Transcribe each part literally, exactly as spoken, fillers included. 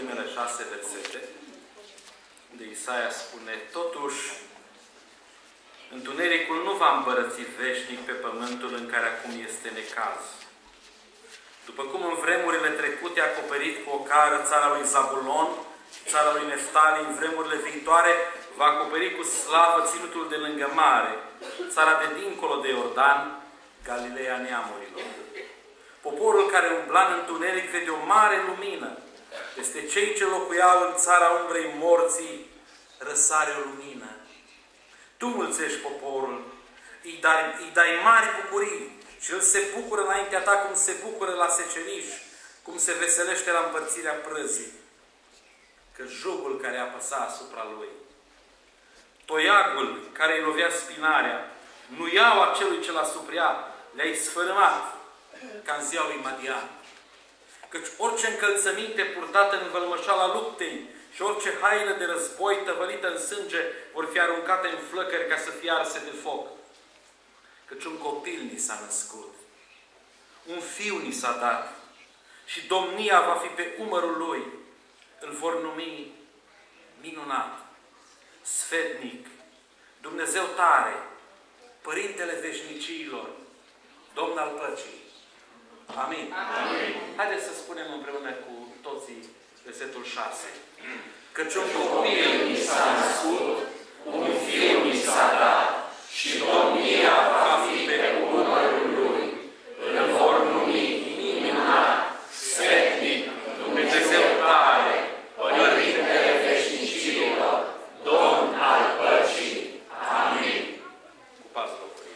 primele șase versete, unde Isaia spune: totuși, întunericul nu va împărăți veșnic pe pământul în care acum este necaz. După cum în vremurile trecute a acoperit cu o cară țara lui Zabulon, țara lui Neftali, în vremurile viitoare va acoperi cu slavă ținutul de lângă mare, țara de dincolo de Iordan, Galileea neamurilor. Poporul care umbla în întuneric vede o mare lumină. Peste cei ce locuiau în țara umbrei morții, răsare o lumină. Tu mulțești poporul, îi dai, îi dai mari bucurii și el se bucură înaintea ta cum se bucură la seceriș, cum se veselește la împărțirea prăzii. Că jugul care apăsa asupra lui, toiagul care îi lovea spinarea, nuiaua celui ce l-a supria, le-ai sfărâmat ca în ziua lui Madian. Căci orice încălțăminte purtată în vălmășala luptei și orice haină de război tăvălită în sânge vor fi aruncate în flăcări ca să fie arse de foc. Căci un copil ni s-a născut, un fiu ni s-a dat și domnia va fi pe umărul lui. Îl vor numi minunat, sfetnic, Dumnezeu tare, Părintele veșnicilor, Domn al păcii. Amin. Amin. Haideți să spunem împreună cu toții versetul șase. Căci un copil ni s-a născut, un fiu ni s-a dat și domnia va fi pe umărul lui. Îl vor numi minunat, sfetnic, Dumnezeu tare, Părintele veșnicilor, Domn al păcii. Amin. Ocupați locurile.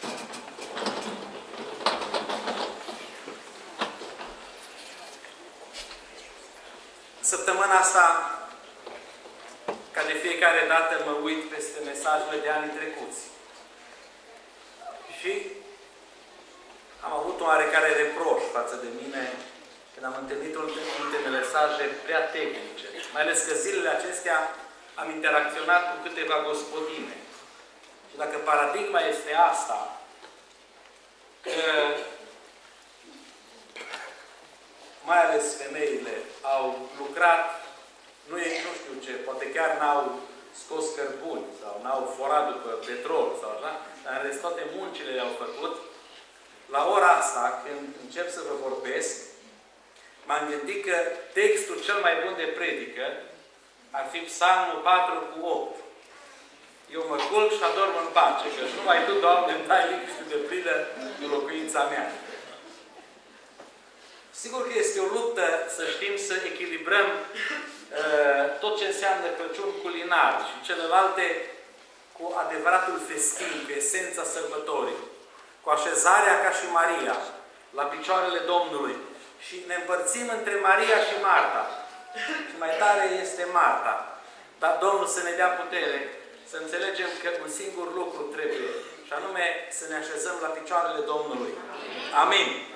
Săptămâna asta, ca de fiecare dată, mă uit peste mesajele de anii trecuți. Și am avut o oarecare reproș față de mine când am întâlnit ultimele mesaje prea tehnice. Mai ales că zilele acestea am interacționat cu câteva gospodine. Și dacă paradigma este asta, că mai ales femeile au lucrat, nu e, nu știu ce, poate chiar n-au scos cărbuni sau n-au forat după petrol sau așa, dar în rest toate muncile le-au făcut. La ora asta, când încep să vă vorbesc, m-am gândit că textul cel mai bun de predică ar fi Psalmul patru cu opt. Eu mă culc și adorm în pace, că numai Tu, Doamne, îmi dai liniște de plină în locuința mea. Sigur că este o luptă să știm să echilibrăm uh, tot ce înseamnă Crăciun culinar și celelalte cu adevăratul festiv, cu esența sărbătorii, cu așezarea ca și Maria, la picioarele Domnului. Și ne împărțim între Maria și Marta. Și mai tare este Marta. Dar Domnul să ne dea putere să înțelegem că un singur lucru trebuie, și anume să ne așezăm la picioarele Domnului. Amin.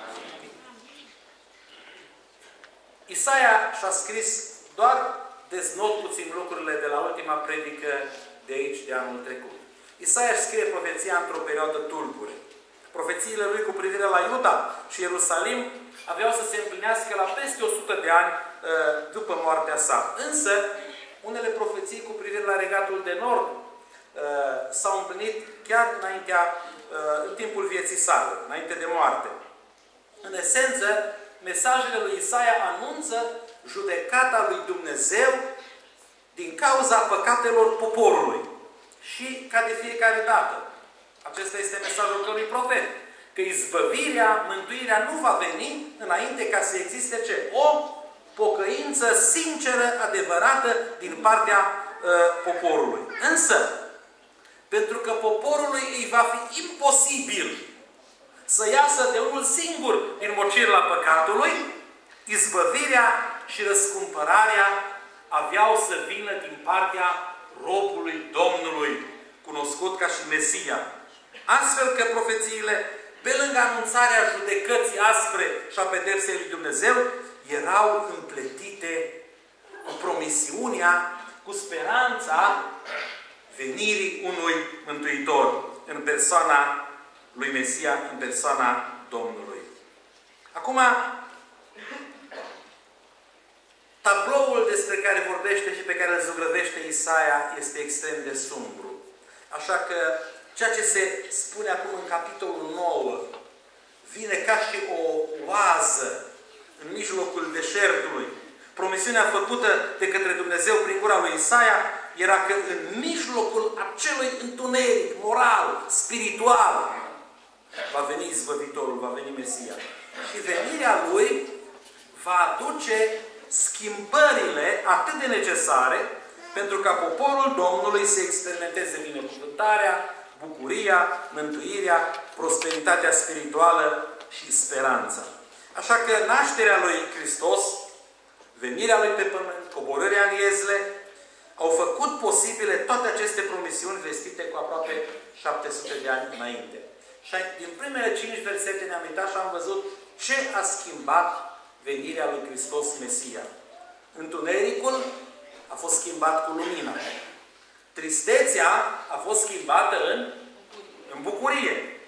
Isaia și-a scris doar deznot puțin lucrurile de la ultima predică de aici, de anul trecut. Isaia își scrie profeția într-o perioadă tulbure. Profețiile lui cu privire la Iuda și Ierusalim aveau să se împlinească la peste o sută de ani uh, după moartea sa. Însă, unele profeții cu privire la Regatul de Nord uh, s-au împlinit chiar înaintea, uh, în timpul vieții sale, înainte de moarte. În esență, mesajele lui Isaia anunță judecata lui Dumnezeu din cauza păcatelor poporului. Și, ca de fiecare dată, acesta este mesajul celui profet, că izbăvirea, mântuirea nu va veni înainte ca să existe ce? O pocăință sinceră, adevărată din partea uh, poporului. Însă, pentru că poporului îi va fi imposibil să iasă de unul singur din mocirea păcatului, izbăvirea și răscumpărarea aveau să vină din partea robului Domnului, cunoscut ca și Mesia. Astfel că profețiile, pe lângă anunțarea judecății aspre și a pedepsei lui Dumnezeu, erau împletite cu promisiunea, cu speranța venirii unui Mântuitor în persoana lui Mesia, în persoana Domnului. Acum, Tabloul despre care vorbește și pe care îl zugrăvește Isaia este extrem de sumbru. Așa că ceea ce se spune acum în capitolul nouă vine ca și o oază în mijlocul deșertului. Promisiunea făcută de către Dumnezeu prin gura lui Isaia era că în mijlocul acelui întuneric moral, spiritual, va veni izbăvitorul, va veni Mesia. Și venirea Lui va aduce schimbările atât de necesare pentru ca poporul Domnului să experimenteze binecuvântarea, bucuria, mântuirea, prosperitatea spirituală și speranța. Așa că nașterea lui Hristos, venirea Lui pe pământ, coborârea în iezle, au făcut posibile toate aceste promisiuni vestite cu aproape șapte sute de ani înainte. Și din primele cinci versete ne-am uitat și am văzut ce a schimbat venirea lui Hristos Mesia. Întunericul a fost schimbat cu lumina. Tristețea a fost schimbată în, în bucurie.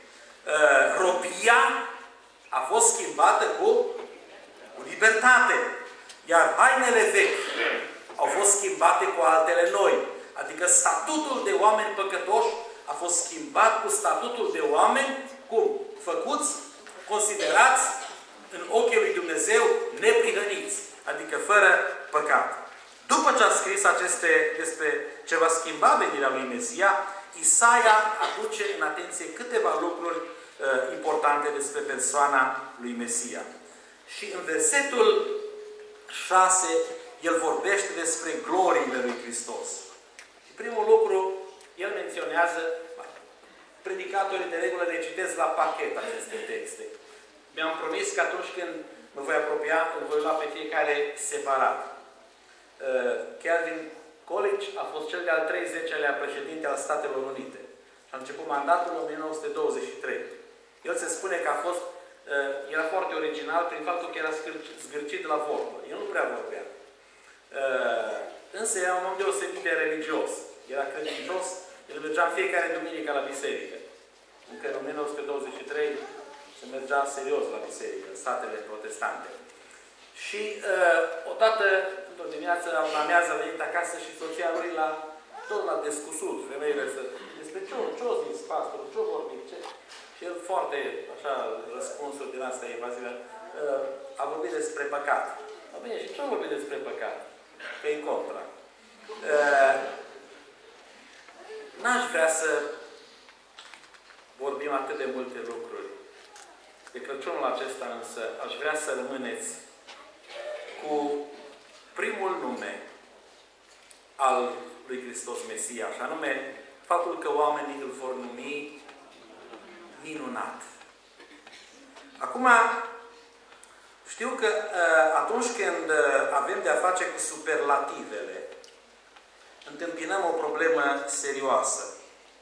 Robia a fost schimbată cu, cu libertate. Iar hainele vechi au fost schimbate cu altele noi. Adică statutul de oameni păcătoși a fost schimbat cu statutul de oameni, cum? Făcuți, considerați în ochii lui Dumnezeu neprihăniți. Adică fără păcat. După ce a scris aceste despre ce va schimba venirea lui Mesia, Isaia aduce în atenție câteva lucruri uh, importante despre persoana lui Mesia. Și în versetul șase, el vorbește despre gloriile lui Hristos. Și primul lucru, el menționează, predicatorii de regulă le citesc la pachet aceste texte. Mi-am promis că atunci când mă voi apropia, îl voi lua pe fiecare separat. Calvin Coolidge a fost cel de-al treizeciilea președinte al Statelor Unite. Și a început mandatul în o mie nouă sute douăzeci și trei. El se spune că a fost, era foarte original prin faptul că era zgârcit la vorbă. El nu prea vorbea. Însă era un om deosebit de religios. Era credincios. El mergea în fiecare duminică la biserică. Încă în o mie nouă sute douăzeci și trei se mergea serios la biserică, în statele protestante. Și uh, odată, într-o dimineață, la amiază a venit acasă și soția lui la tot la descusut. Femeile să... Despre ce, ce o zis pastorul? Ce-o vorbit? Ce? Și el foarte, așa, răspunsuri din asta evazive, uh, a vorbit despre păcat. A, bine, și ce-o vorbit despre păcat? Că e în contra. Uh, N-aș vrea să vorbim atât de multe lucruri. De Crăciunul acesta însă aș vrea să rămâneți cu primul nume al lui Hristos Mesia, și anume faptul că oamenii îl vor numi minunat. Acum, știu că atunci când avem de-a face cu superlativele, întâmpinăm o problemă serioasă.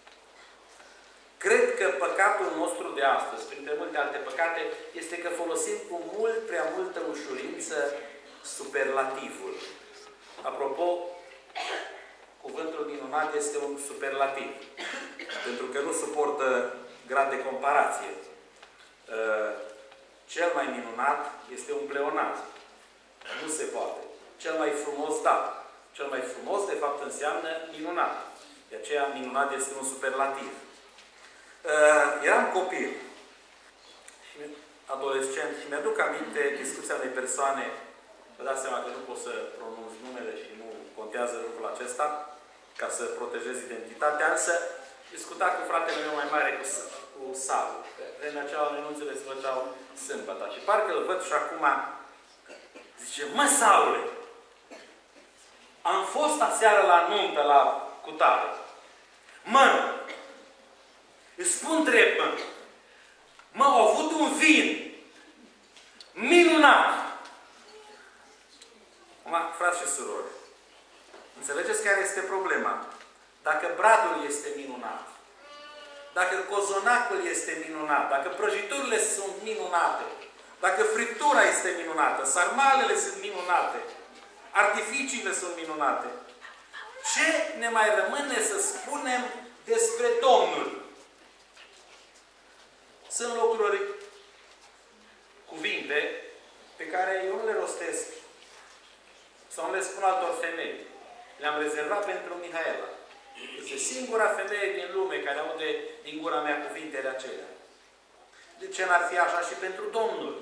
Cred că păcatul nostru de astăzi, printre multe alte păcate, este că folosim cu mult prea multă ușurință superlativul. Apropo, cuvântul minunat este un superlativ. Pentru că nu suportă grad de comparație. Cel mai minunat este un pleonazm. Nu se poate. Cel mai frumos, da. Cel mai frumos, de fapt, înseamnă minunat. De aceea, minunat este un superlativ. Uh, eram copil și adolescent și mi-aduc aminte discuția unei persoane, vă dați seama că nu pot să pronunț numele și nu contează lucrul acesta, ca să protejez identitatea, însă discuta cu fratele meu mai mare, cu, cu Saul. Pe vremea aceea anunțurile se făceau sâmbătă. Și parcă îl văd și acum zice, mă, Saule, am fost aseară la nuntă la cutare. Mă, îți spun drept, mă. Mă, au avut un vin minunat. Acum, frați și surori, înțelegeți care este problema? Dacă bradul este minunat, dacă cozonacul este minunat, dacă prăjiturile sunt minunate, dacă friptura este minunată, sarmalele sunt minunate, artificiile sunt minunate, ce ne mai rămâne să spunem despre Domnul? Sunt lucruri, cuvinte, pe care eu nu le rostesc Sau le spun altor femei. Le-am rezervat pentru Mihaela. Este singura femeie din lume care aude din gura mea cuvintele acelea. De ce n-ar fi așa și pentru Domnul?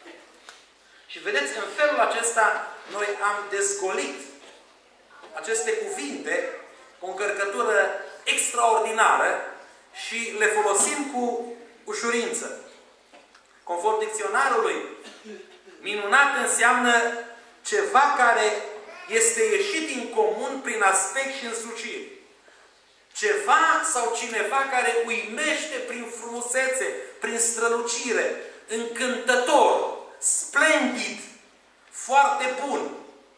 Și vedeți, în felul acesta noi am dezgolit aceste cuvinte cu o încărcătură extraordinară și le folosim cu ușurință. Conform dicționarului, minunat înseamnă ceva care este ieșit din comun prin aspect și însușire. Ceva sau cineva care uimește prin frumusețe, prin strălucire, încântător, splendid, foarte bun,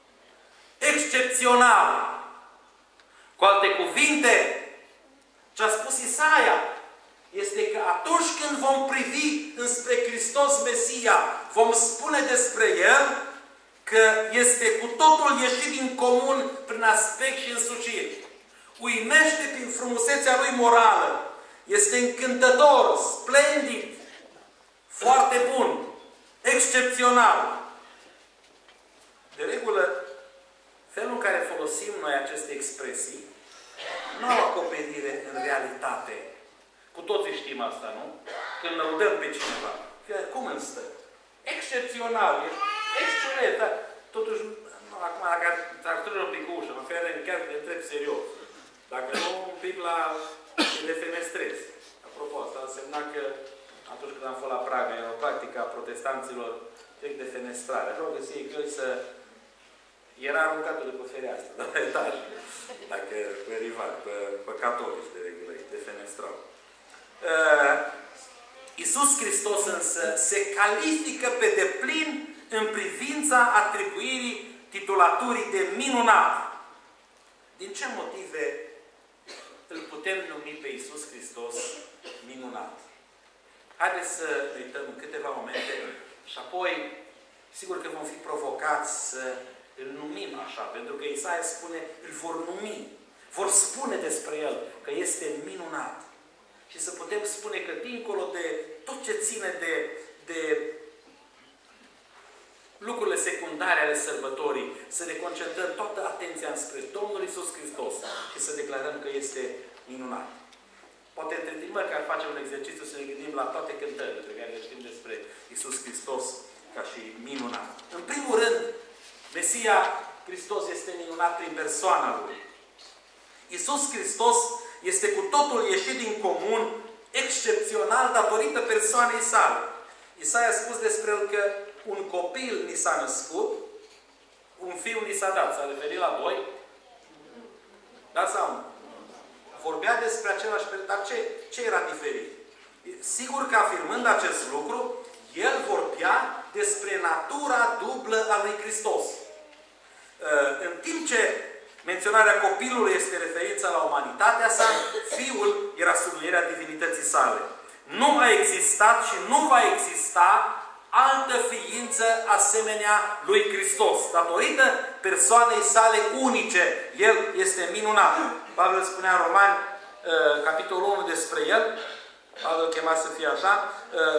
excepțional. Cu alte cuvinte, ce a spus Isaia este că atunci când vom privi înspre Hristos Mesia, vom spune despre El că este cu totul ieșit din comun prin aspect și însușire. Uimește prin frumusețea Lui morală. Este încântător, splendid, foarte bun, excepțional. De regulă, felul în care folosim noi aceste expresii nu au acoperire în realitate. Cu toții știm asta, nu? Când lăudăm pe cineva. Cum îmi stă? Excepțional. Excelent. Dar totuși, nu, acum, dacă ar trăge un pic ușă, mă fer, chiar te întreb serios. Dacă nu, un pic la de fenestrez. Apropo, asta însemna că atunci când am fost la Praga, era o practică a protestanților trec de fenestrare. Vreau găsi căi să... Era aruncată după fereastră, de la etaj. Dacă pe rival, pe, pe catolici de regulă, de fenestrau. Uh, Iisus Hristos însă se califică pe deplin în privința atribuirii titulaturii de minunat. Din ce motive îl putem numi pe Iisus Hristos minunat? Haideți să uităm în câteva momente și apoi, sigur că vom fi provocați să îl numim așa, pentru că Isaia spune, îl vor numi, vor spune despre El că este minunat. Și să putem spune că dincolo de tot ce ține de, de lucrurile secundare ale sărbătorii, să ne concentrăm toată atenția înspre Domnul Iisus Hristos și să declarăm că este minunat. Poate între timp măcar facem un exercițiu să ne gândim la toate cântările pe care le știm despre Iisus Hristos ca și minunat. În primul rând, Mesia Hristos este minunat prin persoana Lui. Iisus Hristos este cu totul ieșit din comun, excepțional, datorită persoanei sale. Isaia a spus despre El că un copil ni s-a născut, un fiu ni s-a dat. S-a referit la doi? Da sau nu? Vorbea despre același perioadă. Dar ce, ce era diferit? Sigur că afirmând acest lucru, El vorbea despre natura dublă a lui Hristos. În timp ce menționarea copilului este referința la umanitatea sa, Fiul era sublinierea divinității sale. Nu a existat și nu va exista altă ființă asemenea lui Hristos. Datorită persoanei sale unice, El este minunat. Pavel spunea în Romani, capitolul unu despre El, Pavel chema să fie așa,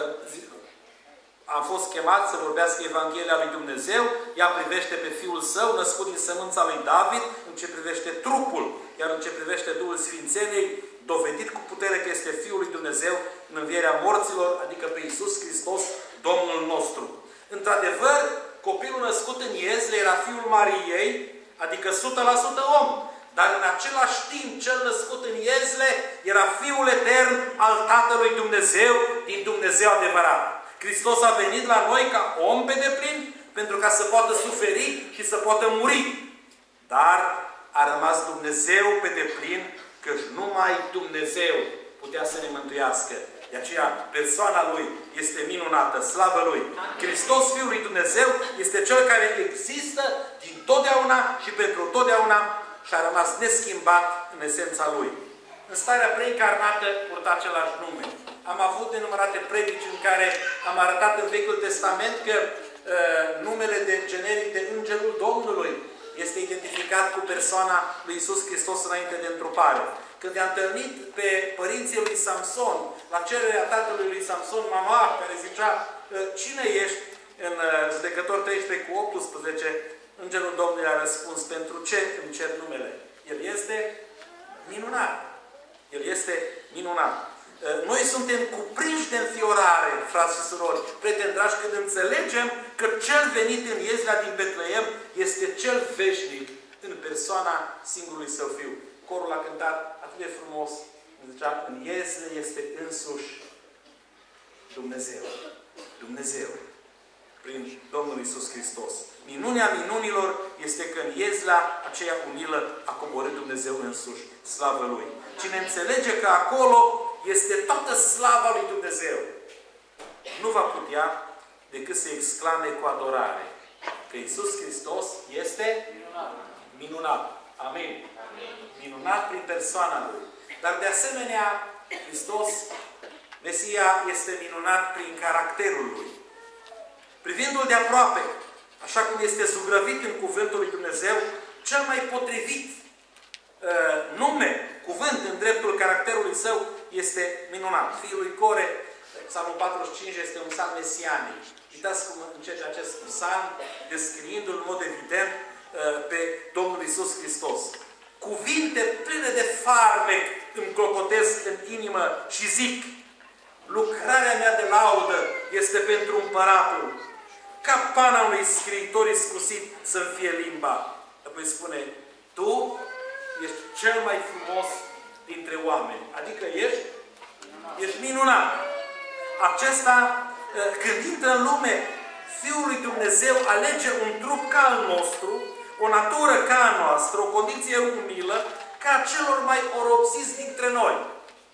am fost chemat să vorbească Evanghelia lui Dumnezeu, ea privește pe Fiul Său, născut din sămânța lui David, în ce privește trupul, iar în ce privește Duhul Sfințeniei, dovedit cu putere că este Fiul lui Dumnezeu în învierea morților, adică pe Iisus Hristos, Domnul nostru. Într-adevăr, copilul născut în Iezle era Fiul Mariei, adică o sută la sută om. Dar în același timp, cel născut în Iezle era Fiul etern al Tatălui Dumnezeu, din Dumnezeu adevărat. Hristos a venit la noi ca om pe deplin, pentru ca să poată suferi și să poată muri. Dar a rămas Dumnezeu pe deplin, căci numai Dumnezeu putea să ne mântuiască. De aceea, persoana Lui este minunată, slavă Lui. Hristos, Fiul lui Dumnezeu, este Cel care există din totdeauna și pentru totdeauna și a rămas neschimbat în esența Lui. În starea preincarnată purta același nume. Am avut nenumărate predici în care am arătat în Vechiul Testament că uh, numele de generic de Îngerul Domnului este identificat cu persoana lui Iisus Hristos înainte de întrupare. Când i-a întâlnit pe părinții lui Samson, la cererea tatălui lui Samson, mama, care zicea, cine ești? În Judecători treisprezece cu optsprezece, Îngerul Domnului a răspuns pentru ce îmi cer numele. El este minunat. El este minunat. Noi suntem cuprinși de înfiorare, frați și surori, prieteni dragi, când înțelegem că cel venit în Iezla din Betleem este cel veșnic în persoana singurului Său Fiu. Corul a cântat atât de frumos, zicea, în Iezle este însuși Dumnezeu. Dumnezeu. Prin Domnul Iisus Hristos. Minunea minunilor este că în Iezla aceea umilă a coborât Dumnezeu însuși. Slavă Lui. Cine înțelege că acolo este toată slava lui Dumnezeu, nu va putea decât să exclame cu adorare că Iisus Hristos este minunat. minunat. Amin. Minunat prin persoana Lui. Dar de asemenea, Hristos, Mesia, este minunat prin caracterul Lui. Privindu-L de aproape, așa cum este zugrăvit în Cuvântul lui Dumnezeu, cel mai potrivit uh, nume, cuvânt în dreptul caracterului Său este minunat. Fiul lui Core, Psalmul patruzeci și cinci, este un psalm mesianic. Uitați cum începe acest psalm, descriindu-l în mod evident uh, pe Domnul Iisus Hristos. Cuvinte pline de farmec îmi clocotesc în inimă și zic, lucrarea mea de laudă este pentru împăratul. Ca pana unui scriitor iscusit să-mi fie limba. Apoi spune, tu ești cel mai frumos dintre oameni. Adică ești, ești minunat. Acesta, când intră în lume, Fiul lui Dumnezeu alege un trup ca al nostru, o natură ca a noastră, o condiție umilă, ca celor mai oropsiți dintre noi.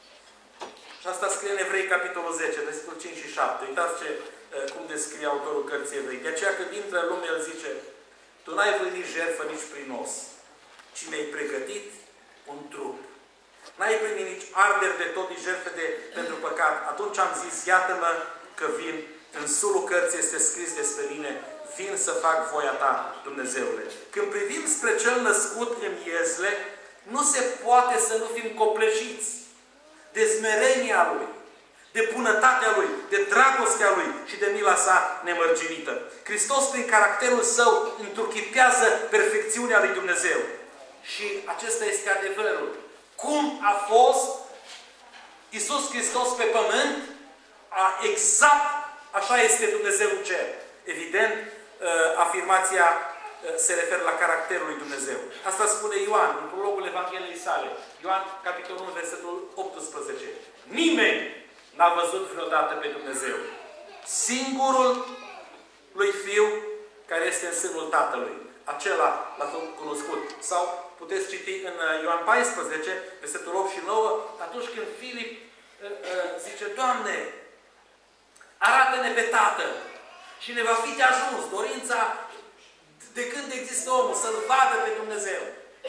Și asta scrie în Evrei, capitolul zece, versetul cinci și șapte. Uitați ce, cum descrie autorul cărții Evrei. De aceea când intră în lume, el zice, tu n-ai văzut jertfă nici prinos, ci mi-ai pregătit un trup. N-ai primit nici arderi de tot, nici jertfe de, pentru păcat. Atunci am zis, iată-mă că vin. În sulul cărții este scris despre mine, vin să fac voia ta, Dumnezeule. Când privim spre cel născut în Iezle, nu se poate să nu fim copleșiți de smerenia Lui, de bunătatea Lui, de dragostea Lui și de mila sa nemărginită. Hristos, prin caracterul Său, înturchipează perfecțiunea lui Dumnezeu. Și acesta este adevărul. Cum a fost Iisus Hristos pe pământ, a, exact așa este Dumnezeu în cer. Evident, afirmația se referă la caracterul lui Dumnezeu. Asta spune Ioan, în prologul Evangheliei sale. Ioan, capitolul unu, versetul optsprezece. Nimeni n-a văzut vreodată pe Dumnezeu. Singurul lui Fiu care este în sânul Tatălui. Acela l-a cunoscut. Sau puteți citi în Ioan paisprezece, versetul opt și nouă, atunci când Filip zice, Doamne, arată-ne pe Tatăl și ne va fi de ajuns dorința de când există omul, să-L vadă pe Dumnezeu.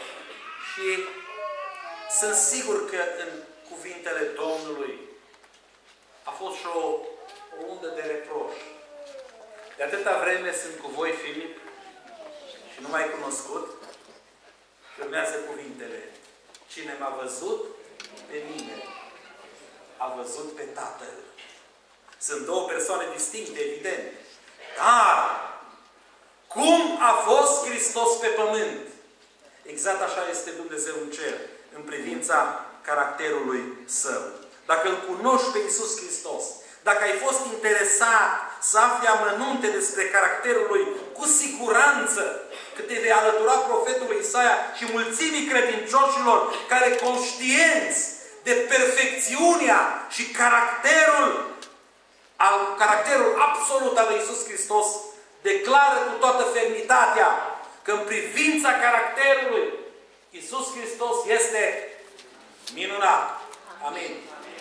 Și sunt sigur că în cuvintele Domnului a fost și o, o undă de reproș. De atâta vreme sunt cu voi, Filip, și nu m-ai cunoscut, și urmează cuvintele. Cine m-a văzut pe mine, a văzut pe Tatăl. Sunt două persoane distincte, evident. Dar, cum a fost Hristos pe pământ? Exact așa este Dumnezeu în cer, în privința caracterului Său. Dacă îl cunoști pe Iisus Hristos, dacă ai fost interesat să afli amănunte despre caracterul Lui, cu siguranță că te vei alătura profetului Isaia și mulțimii credincioșilor care, conștienți de perfecțiunea și caracterul al, caracterul absolut al lui Iisus Hristos, declară cu toată fermitatea că în privința caracterului Iisus Hristos este minunat. Amin.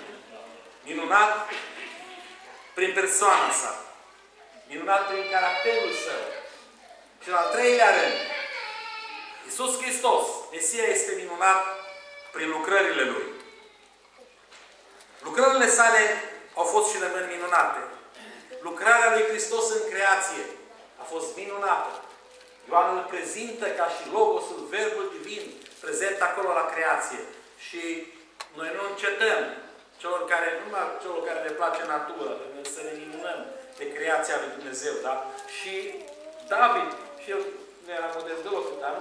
Minunat prin persoana sa. Minunat prin caracterul Său. Și în al treilea rând, Iisus Hristos, Mesia, este minunat prin lucrările Lui. Lucrările Sale au fost și rămân minunate. Lucrarea lui Hristos în creație a fost minunată. Ioan îl prezintă ca și Logosul, Verbul Divin, prezent acolo la creație. Și noi nu încetăm, celor care, nu numai celor care le place natura, să ne minunăm de creația lui Dumnezeu, da? Și David, și el nu era modest deloc, dar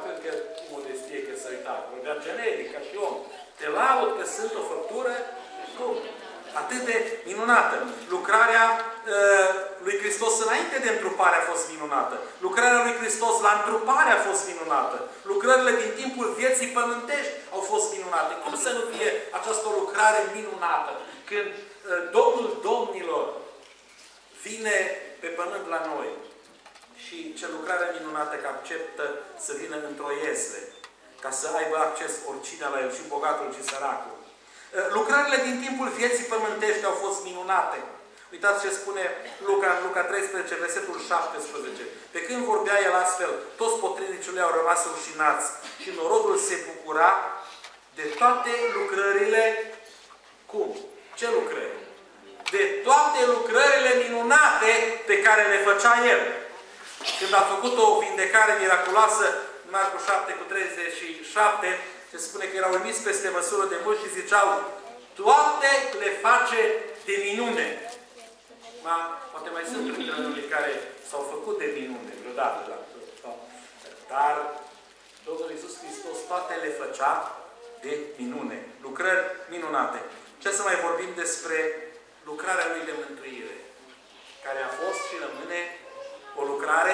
specialitate. Vorbea generic, ca și om. Te laud că sunt o făptură cum? Atât de minunată. Lucrarea uh, lui Hristos înainte de întrupare a fost minunată. Lucrarea lui Hristos la întrupare a fost minunată. Lucrările din timpul vieții pământești au fost minunate. Cum să nu fie această lucrare minunată? Când uh, Domnul Domnilor vine pe pământ la noi și ce lucrare minunată că acceptă să vină într-o iesle, ca să aibă acces oricine la el, și bogatul și săracul. Lucrările din timpul vieții pământești au fost minunate. Uitați ce spune Luca, în Luca treisprezece, versetul șaptesprezece. Pe când vorbea el astfel, toți potrivnicii lui au rămas rușinați și norodul se bucura de toate lucrările. Cum? Ce lucrări? De toate lucrările minunate pe care le făcea el. Când a făcut o vindecare miraculoasă, în Marcu șapte cu treizeci și șapte, se spune că erau uimiți peste măsură de mult și ziceau, toate le face de minune. Ma, poate mai sunt lucrările care s-au făcut de minune vreodată. Da? Dar Domnul Iisus Hristos toate le făcea de minune. Lucrări minunate. Ce să mai vorbim despre lucrarea lui de mântuire, care a fost și rămâne o lucrare?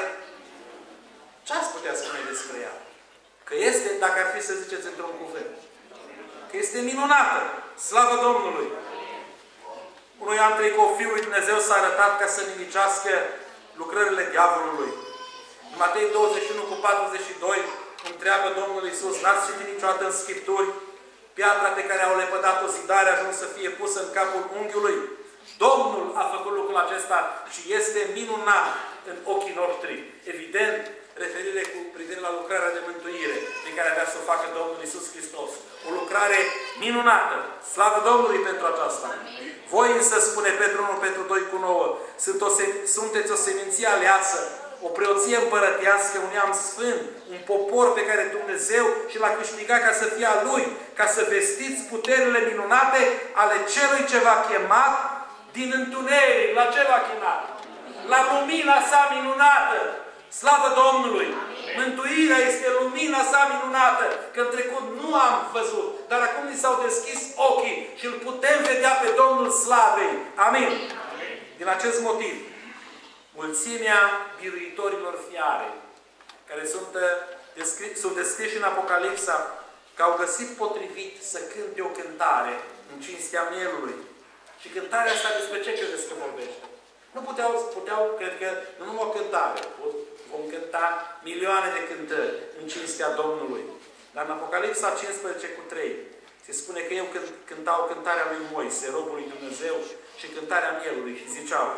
Ce ați putea spune despre ea? Că este, dacă ar fi să ziceți într-un cuvânt, că este minunată. Slavă Domnului! Unui an trei cu Fiul lui Dumnezeu s-a arătat ca să nimicească lucrările diavolului. În Matei douăzeci și unu cu patruzeci și doi întreabă Domnul Iisus, n-ați citit niciodată în Scripturi, piatra pe care au lepădat-o zidare a ajuns să fie pusă în capul unghiului? Domnul a făcut lucrul acesta și este minunat în ochii noștri. Evident, referire cu privire la lucrarea de mântuire pe care avea să o facă Domnul Iisus Hristos. O lucrare minunată. Slavă Domnului pentru aceasta. Voi însă, spune Petru unu, Petru doi cu nouă, sunt o sunteți o seminție aleasă, o preoție împărătească, un neam sfânt, un popor pe care Dumnezeu și l-a câștigat ca să fie a Lui, ca să vestiți puterile minunate ale Celui ce v-a chemat din întuneric. La ce v-a chemat? La lumina sa minunată. Slavă Domnului! Amin. Mântuirea este lumina sa minunată, că în trecut nu am văzut, dar acum ni s-au deschis ochii și îl putem vedea pe Domnul Slavei. Amin. Amin. Din acest motiv, mulțimea biruitorilor fiare, care sunt, descri, sunt descriși în Apocalipsa, că au găsit potrivit să cânte o cântare în cinstea mielului. Și cântarea asta despre ce credeți că vorbește? Nu puteau, puteau, cred că, nu numai o cântare. Vom cânta milioane de cântări în cinstea Domnului. Dar în Apocalipsa cincisprezece cu trei se spune că eu cântau cântarea lui Moise, robul lui Dumnezeu, și cântarea mielului și ziceau,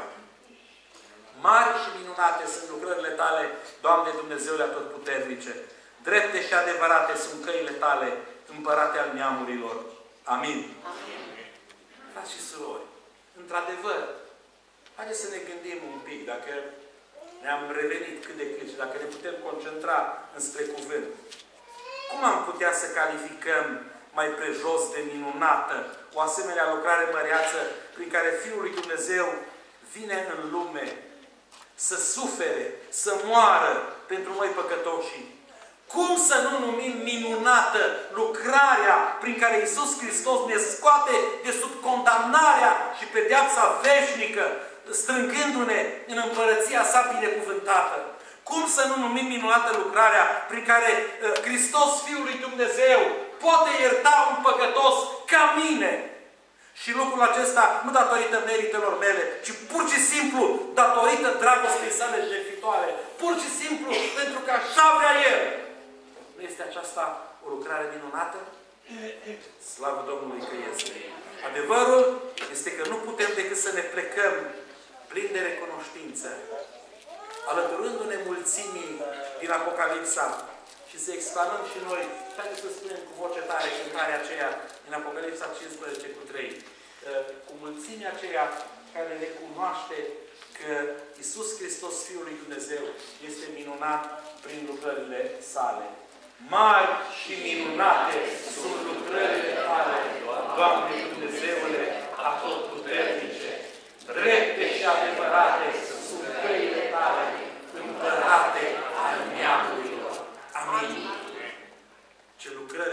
mari și minunate sunt lucrările tale, Doamne Dumnezeule Atotputernice. Drepte și adevărate sunt căile tale, împărate al neamurilor. Amin. Amin. Frați și surori, într-adevăr, haideți să ne gândim un pic, dacă ne-am revenit cât de cât și dacă ne putem concentra înspre cuvânt. Cum am putea să calificăm mai prejos de minunată o asemenea lucrare măreață prin care Fiul lui Dumnezeu vine în lume să sufere, să moară pentru noi păcătoși? Cum să nu numim minunată lucrarea prin care Iisus Hristos ne scoate de sub condamnarea și pedeapsa veșnică, strângându-ne în împărăția sa binecuvântată? Cum să nu numim minunată lucrarea prin care uh, Hristos, Fiul lui Dumnezeu, poate ierta un păcătos ca mine? Și lucrul acesta nu datorită meritelor mele, ci pur și simplu datorită dragostei sale jertfitoare. Pur și simplu pentru că așa vrea El. Nu este aceasta o lucrare minunată? Slavă Domnului că este. Adevărul este că nu putem decât să ne plecăm plini de recunoștință, alăturându-ne mulțimii din Apocalipsa și să exclamăm și noi, haideți să spunem cu voce tare cântarea aceea din Apocalipsa cincisprezece cu trei, cu mulțimea aceea care recunoaște că Iisus Hristos, Fiul lui Dumnezeu, este minunat prin lucrările sale. Mari și minunate sunt lucrările tale, Doamne Dumnezeule Atotputernice. Drepte și adevărate sunt căile tale, împărate al neamurilor. Amin. Ce lucrări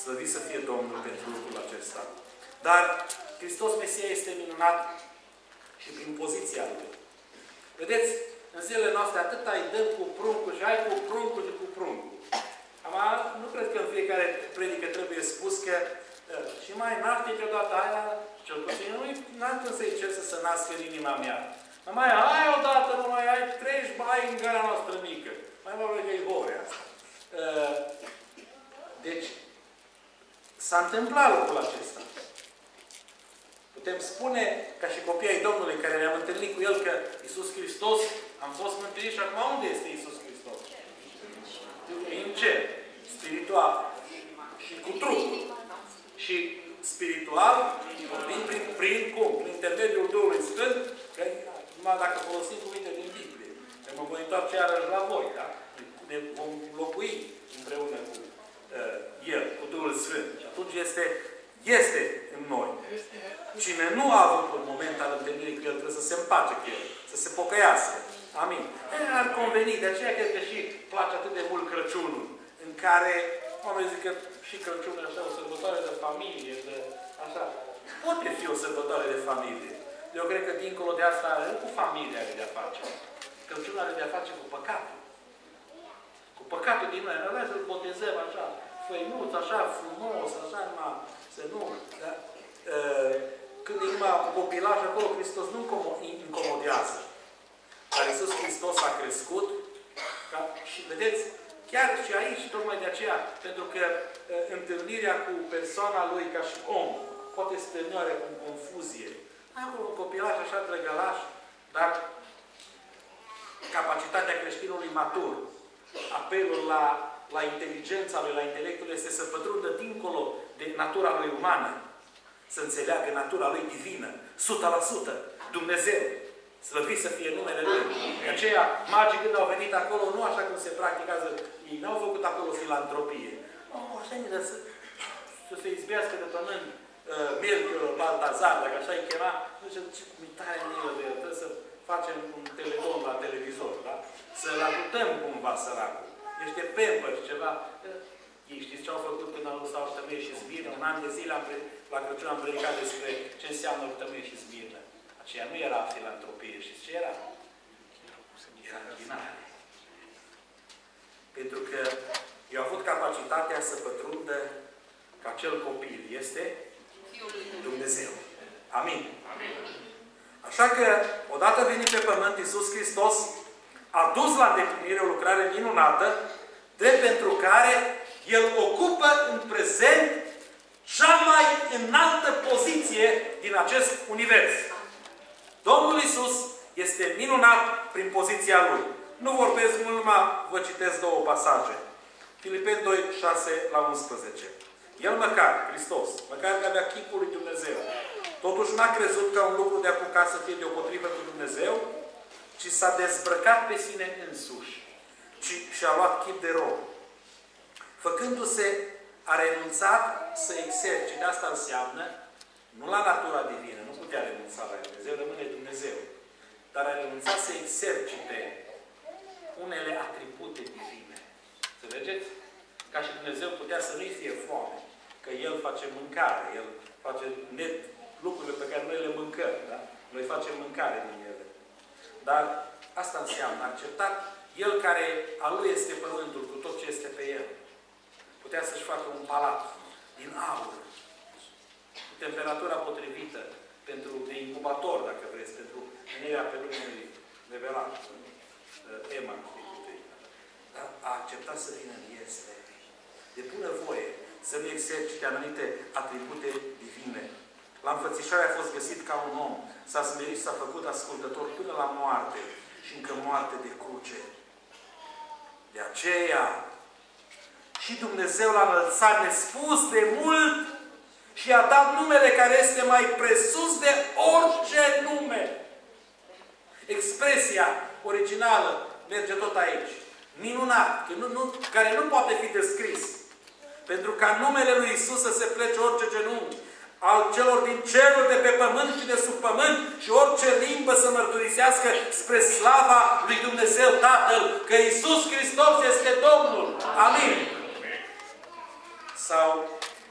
Slăvit să fie Domnul pentru lucrul acesta. Dar Hristos Mesia este minunat și prin poziția Lui. Vedeți, în zilele noastre atâta îi dăm cu pruncul și hai cu pruncul și cu pruncul. Am, nu cred că în fiecare predică trebuie spus că și mai naște câteodată aia, cel puțin nu-i cum să-i cer să se nască în inima mea. Mai hai odată, nu mai ai treci bai în gara noastră mică. Mai mă rog că e vorea asta. Deci, s-a întâmplat lucrul acesta. Putem spune, ca și copiii ai Domnului, care ne-am întâlnit cu El, că Iisus Hristos, am fost mântuiți și acum unde este Iisus Hristos? În cer. Spiritual. Și cu trupul. Și spiritual, prin, prin, prin cum? Prin intermediul Duhului Sfânt, că numai dacă folosim cuvinte din Biblie, că mă voi întoarce iarăși la voi, da? Ne vom locui împreună cu uh, El, cu Duhul Sfânt. Și atunci este, este în noi. Cine nu a avut un moment al întâlnirii cu El, trebuie să se împace cu El, să se pocăiască. Amin. Ar conveni, de aceea cred că și place atât de mult Crăciunul, în care oamenii zic că și Crăciunul așa o sărbătoare de familie, de așa. Poate fi o sărbătoare de familie. Eu cred că dincolo de asta are cu familia are de-a face. Crăciunul are de-a face cu păcatul. Cu păcatul din noi. Noi să-l botezăm așa, făinuț, așa, frumos, așa, numai, să nu. Da? Când e numai un copilaj acolo, Hristos nu incomodează. Dar Iisus Hristos a crescut. Da? Și vedeți, chiar și aici, tocmai de aceea, pentru că uh, întâlnirea cu persoana Lui ca și om poate stârnioare cu confuzie. Acolo un copilaj așa drăgălaș, dar capacitatea creștinului matur, apelul la, la inteligența lui, la intelectul este să pătrundă dincolo de natura lui umană. Să înțeleagă natura lui divină, o sută la sută, Dumnezeu. Slăvit să fie numele Lui. De aceea, magii când au venit acolo, nu așa cum se practicează, ei n-au făcut acolo filantropie. Oh, așa e de să, să se izbească de pământ uh, Melchior, Baltazar, dacă așa îi chema, nu știu ce mitare milă de el, trebuie să facem un telefon la televizor, da? Să-l ajutăm cumva săracul. Niște pampers, ceva. Ei știți ce au făcut când au lăsat o tămâie și zbirnă? Un an de zile am pre... la Crăciun am predicat despre ce înseamnă o tămâie și zbirnă. Aceea nu era filantropie. Știți ce era? Era închinare. Pentru că eu am avut capacitatea să pătrundă că acel copil este Dumnezeu. Amin. Amin. Așa că, odată venit pe pământ, Iisus Hristos a dus la îndeplinire o lucrare minunată, drept pentru care El ocupă în prezent cea mai înaltă poziție din acest univers. Domnul Iisus este minunat prin poziția Lui. Nu vorbesc mult, numai vă citesc două pasaje. Filipeni doi, șase la unsprezece. El măcar, Hristos, măcar că avea chipul lui Dumnezeu, totuși n-a crezut ca un lucru de apucat să fie deopotrivă cu Dumnezeu, ci s-a dezbrăcat pe sine însuși, ci și-a luat chip de rob. Făcându-se, a renunțat să exercite. Asta înseamnă, nu la natura divină, nu putea renunța la Dumnezeu, rămâne Dumnezeu. Dar a renunțat să exercite unele atribute divine. Înțelegeți? Ca și Dumnezeu putea să nu-i fie foame. Că El face mâncare, El face net lucrurile pe care noi le mâncăm. Da? Noi facem mâncare din ele. Dar asta înseamnă acceptat El care a Lui este pământul cu tot ce este pe El. Putea să-și facă un palat din aur, cu temperatura potrivită, pentru de incubator, dacă vreți, pentru venirea pe lumii revelat, Ema. Dar a acceptat să vină în este. De bună voie să nu exercite anumite atribute divine. La înfățișare a fost găsit ca un om. S-a smerit și s-a făcut ascultător până la moarte. Și încă moarte de cruce. De aceea și Dumnezeu l-a înălțat nespus de mult și a dat numele care este mai presus de orice nume. Expresia originală merge tot aici. Minunat, că nu, nu, care nu poate fi descris. Pentru ca numele lui Iisus să se plece orice genunchi al celor din ceruri, de pe pământ și de sub pământ și orice limbă să mărturisească spre slava lui Dumnezeu Tatăl, că Iisus Hristos este Domnul. Amin. Sau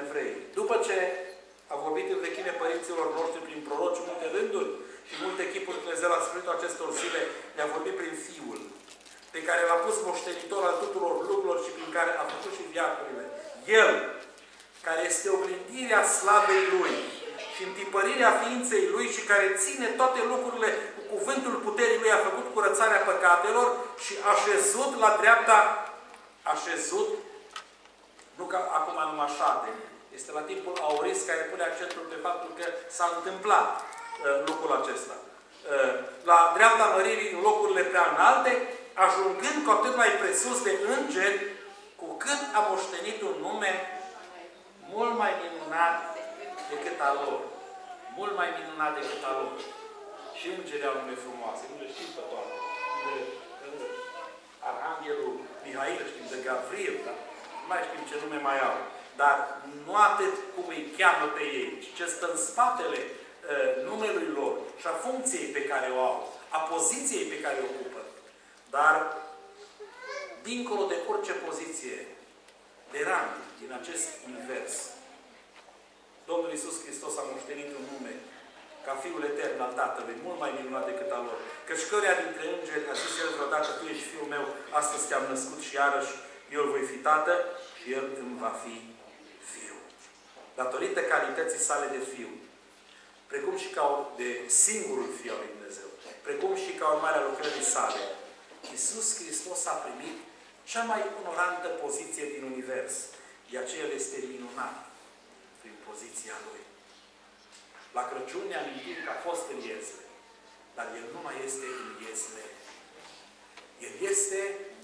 evrei. După ce a vorbit în vechime părinților noștri prin proroci multe rânduri și multe chipuri, Dumnezeu la sfârșitul acestor zile ne-a vorbit prin Fiul, pe care l-a pus moștenitor al tuturor lucrurilor și prin care a făcut și viacurile. El, care este oglindirea slavei Lui și întipărirea ființei Lui și care ține toate lucrurile cu cuvântul puterii Lui, a făcut curățarea păcatelor și a așezut la dreapta, așezut, nu ca acum numai șade, este la timpul auris care pune accentul pe faptul că s-a întâmplat uh, lucrul acesta. Uh, la dreapta măririi în locurile prea înalte, ajungând cu atât mai presus de îngeri, cu cât a moștenit un nume mult mai minunat decât al lor. Mult mai minunat decât al lor. Și îngerii au nume frumoase. Nu le știm pe toate. De, de Arhanghelul Mihail, știm de Gavril, da? Nu mai știm ce nume mai au. Dar nu atât cum îi cheamă pe ei, ci ce stă în spatele uh, numelui lor și a funcției pe care o au, a poziției pe care o ocupă. Dar, dincolo de orice poziție de rang din acest univers, Domnul Iisus Hristos a moștenit un nume ca Fiul Etern al Tatălui, mult mai minunat decât al lor. Căci căruia dintre îngeri a zis El vreodată, Tu ești Fiul meu, astăzi te-am născut și iarăși eu îl voi fi Tată și El îmi va fi Fiu. Datorită calității sale de Fiu, precum și ca de singurul Fiu al lui Dumnezeu, precum și ca urmare a lucrării sale, Iisus Hristos a primit cea mai onorantă poziție din univers. De aceea El este minunat prin poziția Lui. La Crăciun ne amintim că a fost în iezle, dar El nu mai este în iezle. El este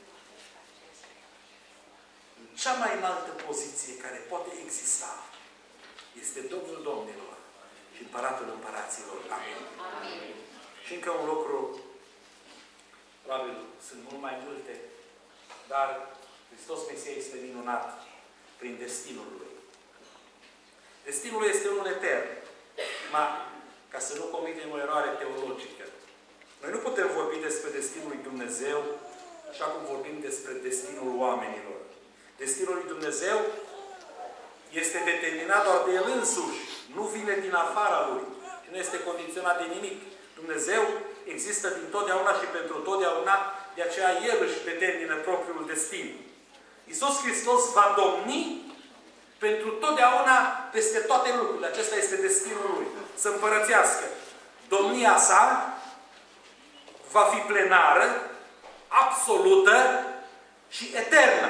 în cea mai înaltă poziție care poate exista. Este Domnul Domnilor și Împăratul Împăraților. Amin. Amin. Și încă un lucru, probabil sunt mult mai multe, dar Hristos Mesia este minunat prin destinul Lui. Destinul Lui este unul etern. Ma, ca să nu comitem o eroare teologică. Noi nu putem vorbi despre destinul lui Dumnezeu așa cum vorbim despre destinul oamenilor. Destinul lui Dumnezeu este determinat doar de El însuși. Nu vine din afara Lui. Și nu este condiționat de nimic. Dumnezeu există din totdeauna și pentru totdeauna, de aceea El își determină propriul destin. Iisus Hristos va domni pentru totdeauna peste toate lucrurile. Acesta este destinul Lui. Să împărățească. Domnia sa va fi plenară, absolută și eternă.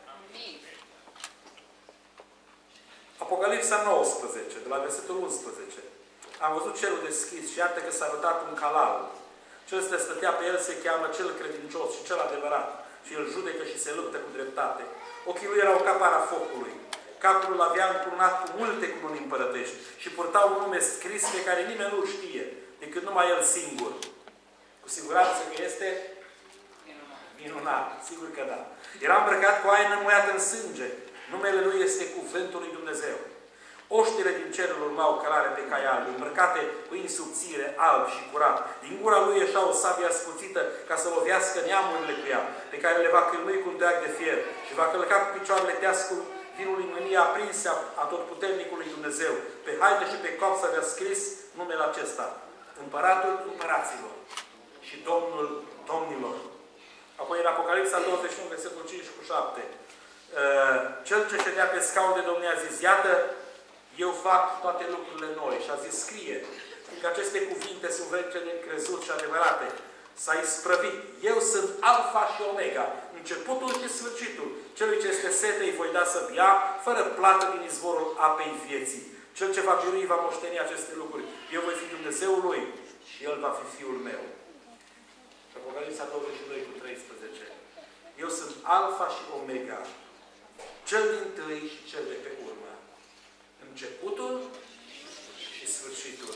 Apocalipsa nouăsprezece, de la versetul unsprezece. Am văzut cerul deschis și iată că s-a arătat un calal. Cel ce stătea pe el se cheamă cel credincios și cel adevărat. Și el judecă și se luptă cu dreptate. Ochii lui erau ca para focului. Capul îl avea încununat cu multe cununi împărătești și purta un nume scris pe care nimeni nu știe, decât numai el singur. Cu siguranță că este minunat. minunat. Sigur că da. Era îmbrăcat cu haină înmuiată în sânge. Numele lui este Cuvântul lui Dumnezeu. Oștile din cerul urmau călare pe cai albi, îmbrăcate cu insubțire, alb și curat. Din gura lui ieșea o sabie ascuțită ca să lovească neamurile cu ea, pe care le va cârnui cu un deag de fier și va călca cu picioarele teascul vinului mâniei aprinse a Totputernicului Dumnezeu. Pe haine și pe cop s-avea scris numele acesta. Împăratul Împăraților și Domnul Domnilor. Apoi în Apocalipsa douăzeci și unu, versetul cinci cu șapte. Cel ce ședea pe scaun de domnie a zis, iată, eu fac toate lucrurile noi. Și a zis, scrie, fiindcă aceste cuvinte sunt veche de crezut și adevărate. S-a isprăvit. Eu sunt Alfa și Omega, începutul și sfârșitul. Celui ce este sete îi voi da să bea, fără plată din izvorul apei vieții. Cel ce va birui va moșteni aceste lucruri. Eu voi fi Dumnezeul lui și El va fi Fiul meu. Apocalipsa douăzeci și doi cu treisprezece. Eu sunt Alfa și Omega, cel din tâi și cel de pe urmă. Începutul și sfârșitul.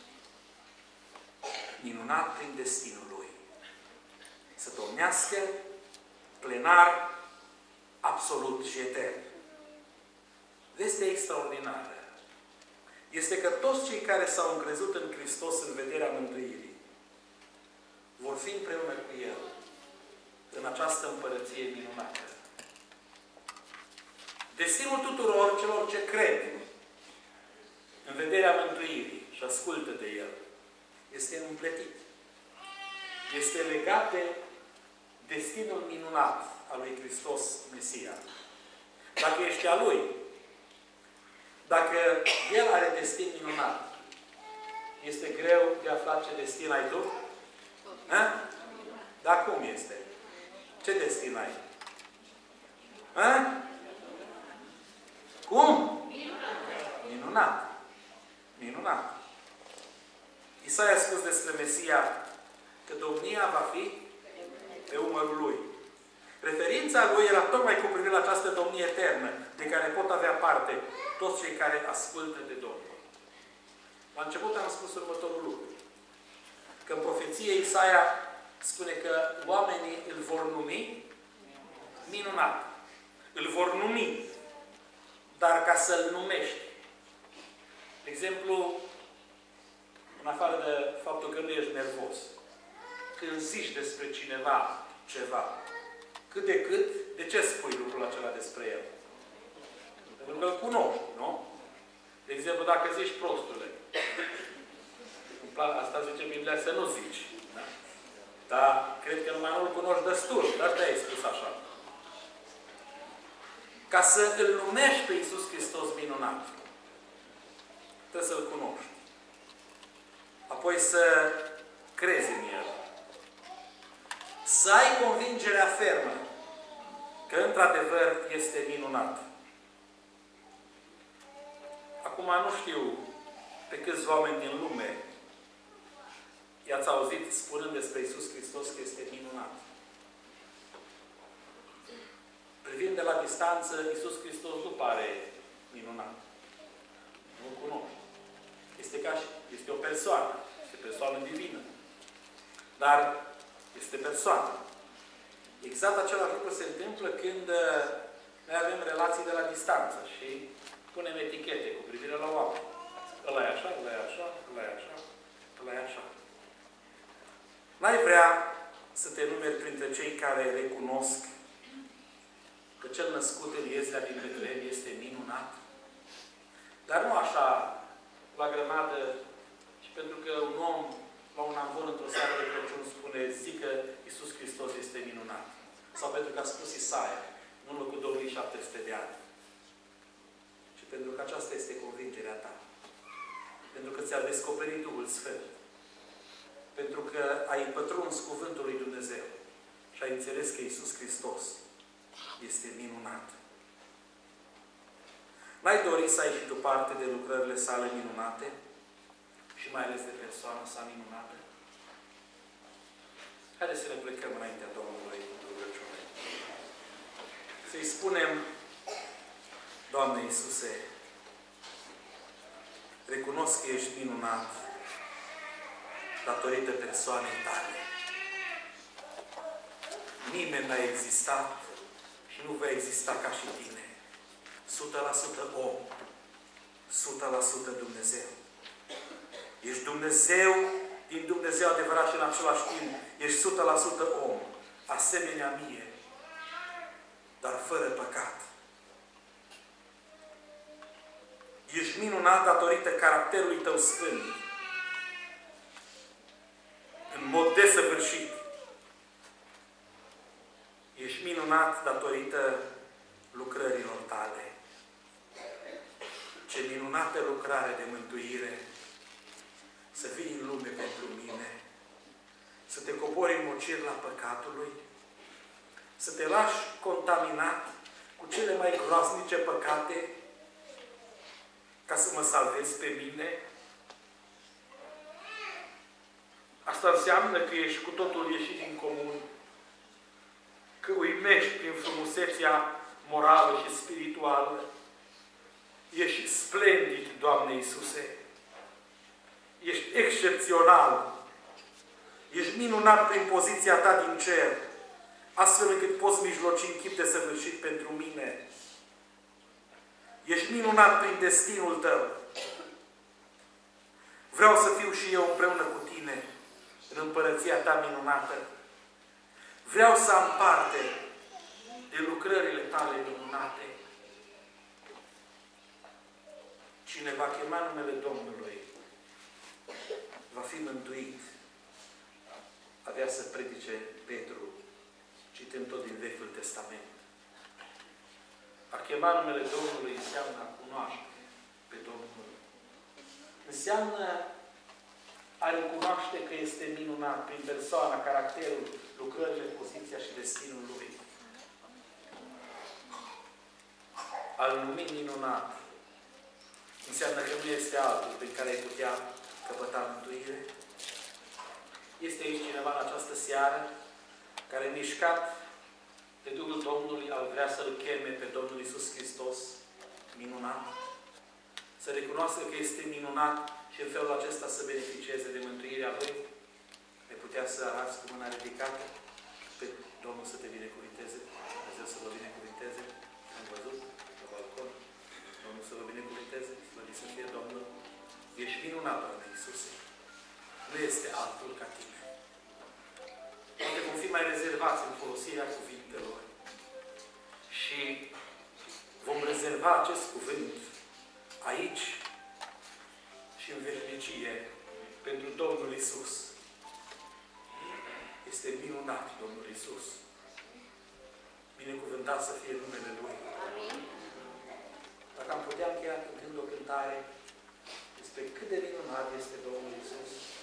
Minunat prin destinul Lui. Să domnească plenar, absolut și etern. Vestea extraordinară este că toți cei care s-au încrezut în Hristos în vederea mântuirii vor fi împreună cu El în această împărăție minunată. Destinul tuturor celor ce cred în vederea mântuirii și ascultă de El este împletit. Este legat de destinul minunat al lui Hristos Mesia. Dacă ești a Lui, dacă El are destin minunat, este greu de aflat ce destin ai tu? Ha? Dar cum este? Ce destin ai? Ha? Cum? Minunat. Minunat. Isaia a spus despre Mesia că domnia va fi pe umărul Lui. Referința Lui era tocmai cu privire la această domnie eternă, de care pot avea parte toți cei care ascultă de Domnul. La început am spus următorul lucru. Că în profeție Isaia spune că oamenii îl vor numi minunat. Îl vor numi, dar ca să-l numești. De exemplu, în afară de faptul că nu ești nervos, când zici despre cineva ceva, cât de cât, de ce spui lucrul acela despre el? Pentru că îl cunoști, nu? De exemplu, dacă zici prostule, asta zice Biblia, să nu zici. Da? Dar cred că numai nu-l cunoști destul, dar te-ai spus așa. Ca să îl numești pe Iisus Hristos minunat, trebuie să-l cunoști. Apoi să crezi în El. Să ai convingerea fermă că într-adevăr este minunat. Acum nu știu pe câți oameni din lume i-ați auzit spunând despre Iisus Hristos că este minunat. Privind de la distanță, Iisus Hristos nu pare minunat. Nu-L cunoști. Este ca și, este o persoană. Este persoană divină. Dar este persoană. Exact același lucru se întâmplă când noi avem relații de la distanță și punem etichete cu privire la oameni. Ăla e așa, ăla e așa, ăla e așa, ăla e așa. N-ai vrea să te numeri printre cei care recunosc că cel născut în Ieslea din Betlehem este minunat? Dar nu așa, la grămadă, și pentru că un om, la un amvon într-o seară de Crăciun, spune, zic că Iisus Hristos este minunat. Sau pentru că a spus Isaia, nu în locul două mii șapte sute de ani. Și pentru că aceasta este convingerea ta. Pentru că ți-a descoperit Duhul Sfânt. Pentru că ai pătruns cuvântul lui Dumnezeu. Și ai înțeles că Iisus Hristos este minunat. N-ai dori să ai și tu parte de lucrările sale minunate? Și mai ales de persoana sa minunată? Haideți să ne plecăm înaintea Domnului cu rugăciune. Să-i spunem, Doamne Iisuse, recunosc că ești minunat datorită persoanei tale. Nimeni n-a existat și nu va exista ca și tine. o sută la sută om. o sută la sută Dumnezeu. Ești Dumnezeu din Dumnezeu adevărat și în același timp ești o sută la sută om. Asemenea mie. Dar fără păcat. Ești minunat datorită caracterului tău sfânt. În mod desăvârșit. Ești minunat datorită lucrărilor tale. Ce minunată lucrare de mântuire. Să vii în lume pentru mine. Să te cobori în mocir la păcatului. Să te lași contaminat cu cele mai groaznice păcate ca să mă salvezi pe mine. Asta înseamnă că ești cu totul ieșit din comun. Că uimești prin frumusețea morală și spirituală. Ești splendid, Doamne Iisuse. Ești excepțional. Ești minunat prin poziția ta din cer. Astfel încât poți mijloci în chip de săvârșit pentru mine. Ești minunat prin destinul tău. Vreau să fiu și eu împreună cu tine în împărăția ta minunată. Vreau să am parte de lucrările tale minunate. Cine va chema numele Domnului va fi mântuit. Avea să predice Petru, citim tot din Vechiul Testament. A chema numele Domnului înseamnă a cunoaște pe Domnul. Înseamnă a recunoaște că este minunat prin persoana, caracterul, lucrările, poziția și destinul Lui. A-L numi minunat înseamnă că nu este altul prin care ai putea căpăta mântuire. Este aici cineva în această seară care, mișcat de Duhul Domnului, ar vrea să-L cheme pe Domnul Iisus Hristos minunat? Să recunoască că este minunat și în felul acesta să beneficieze de mântuirea Lui? Ai putea să arăți cu mâna ridicată pe Domnul să te binecuvinteze, Dumnezeu să vă binecuvinteze. Am văzut la balcon. Domnul să vă binecuvinteze, slăvit să fie Domnul. Ești minunat, Doamne Iisuse. Nu este altul ca Tine. Poate vom fi mai rezervați în folosirea cuvintelor și vom rezerva acest cuvânt aici și în veșnicie pentru Domnul Iisus. Este minunat Domnul Iisus. Binecuvântat să fie numele Lui. Amin. Dacă am putea încheia cântând o cântare despre cât de minunat este Domnul Iisus.